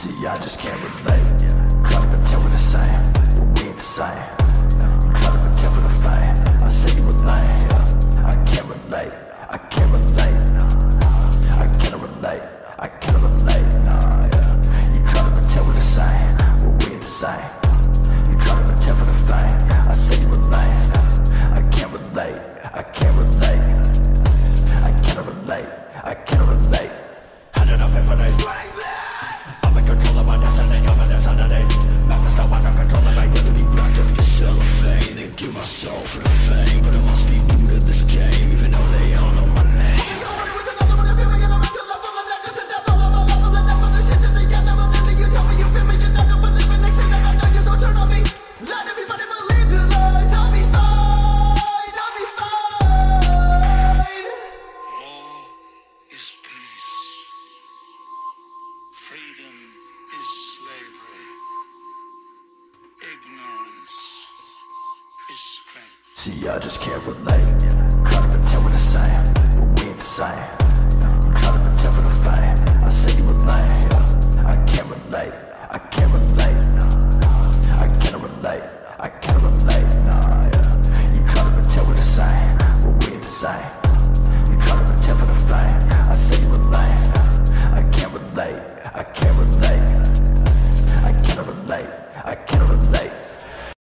See, I just can't relate. Try to pretend we're the same, but we ain't the same. You try to pretend for the fame, I say you a lame. I can't relate, I can't relate. I can't relate, I can't relate, nah, yeah. You try to pretend we're the same, but we ain't the same. You try to pretend for the fame, I say you a lame. I can't relate, I can't relate. I can't relate, I can't relate. Handed up infinite. I'm in control of my destiny, I'm in insanity. Madness now under control of my ability. Blacked up your cellophane, they give my soul for the fame. But it must be new to this game, even though they all know my name. Freedom is slavery. Ignorance is strength. See, I just can't relate. Try to pretend we're the same, but we ain't the same. You try to pretend for the fame, I say you a lame. I can't relate, I can't relate.